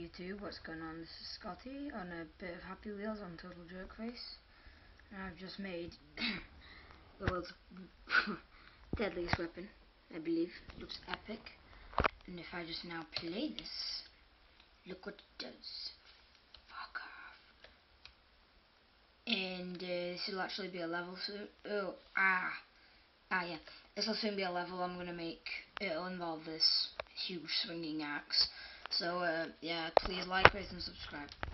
YouTube, what's going on? This is Scotty on a bit of Happy Wheels on Total Jerkface, and I've just made the world's deadliest weapon, I believe. It looks epic, and if I just now play this, look what it does. Fuck off. And this will actually be a level soon. Yeah. This will soon be a level I'm gonna make. It'll involve this huge swinging axe. So, yeah, please like, rate, and subscribe.